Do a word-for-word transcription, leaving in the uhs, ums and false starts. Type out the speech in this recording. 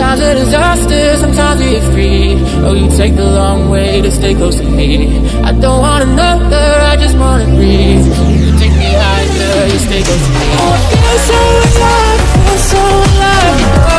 Sometimes a disaster, sometimes we get free. Oh, you take the long way to stay close to me. I don't want another, I just wanna breathe. You take me higher, you stay close to me. Oh, I feel so alive, I feel so alive.